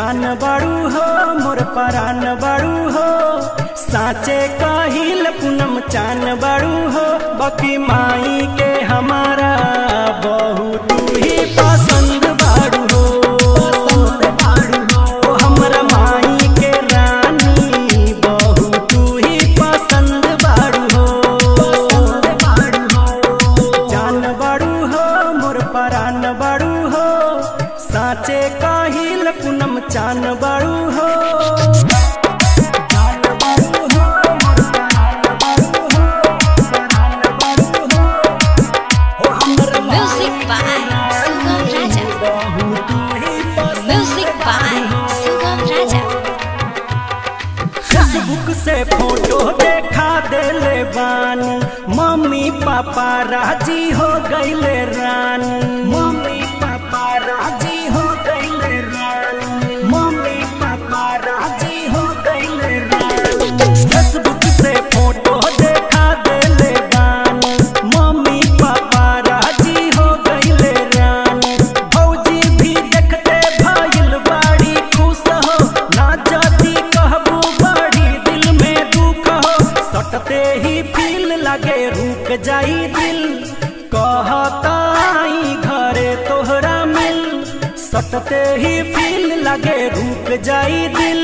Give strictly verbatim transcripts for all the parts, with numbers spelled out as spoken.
जान बाड़ू हो मोर परान बाड़ू हो, साचे काहिल पूनम चान बाड़ू हो। बाकी माई के हमारा बहु तू ही पसंद बाड़ू हो, पसंद बाड़ू हो। हमरा माई के रानी बहु तू ही पसंद बाड़ू हो, पसंद बाड़ू हो। जान बाड़ू हो मोर परान बाड़ू हो, साचे काहिल पूनम चान बाड़ू हो। फेसबुक से फोटो देखा देले बानी, मम्मी पापा राजी हो गईले रानी, मम्मी पापा राजी हो गईले रानी, मम्मी पापा राजी हो गईले रानी। फेसबुक से फोटो देखा देले बानी, मम्मी पापा राजी हो गईले रानी। भौजी भी देखते भइल बाड़ी खुश हो, ना जदी कहबू बड़ी दिल में दुख हो। सटते ही फील लगे रुक जाई दिल, कहताई घरे तोहरा मिल। सटते ही फील लगे रुक जाई दिल,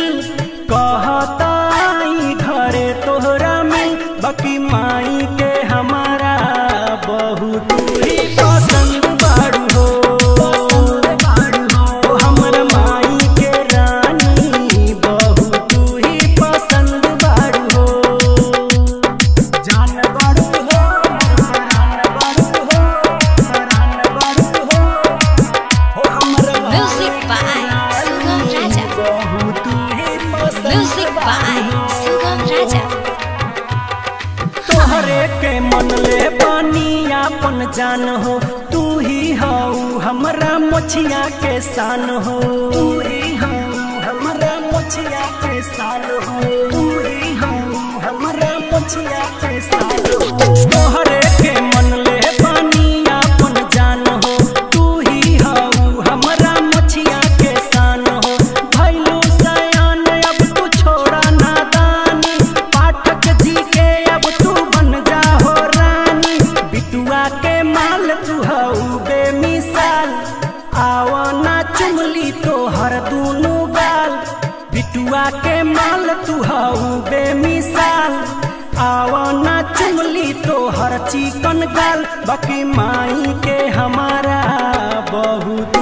कहताई घरे तोहरा मिल। बाकी माई के हमारा बहु तू ही पसंद बाड़ू हो, पसंद बाड़ू हो। हमरा माई के रानी बहु तू ही पसंद बाड़ू हो। जान बाड़ू हो परान बाड़ू हो, परान बाड़ू हो। हो हमरा म्यूजिक बाय सुगम राजा, बहु तू ही पसंद म्यूजिक बाय सुगम राजा। तोहरे के मन ले बानी आपन जान हो, तू ही हऊ हमरा मोछिया के शान हो, तू ही हऊ हमरा मोछिया के शान हो, तू ही हऊ हमरा मोछिया के शान हो। तोहरे के मन ले बानी आपन जान हो, तू ही हऊ हमरा मोछिया के शान हो। भइलू सयान अब तू छोड़ा नादानी, पाठक जी के अब तू बन जा हो रानी। बिटुआ के माल तू हऊ बेमिसाल, आवना चुमली तो हर दूनो गाल। बिटुआ के माल तू हऊ बेमिसाल, आवना चुमली तो हर चिकन गाल। बाकी माई के हमारा बहुत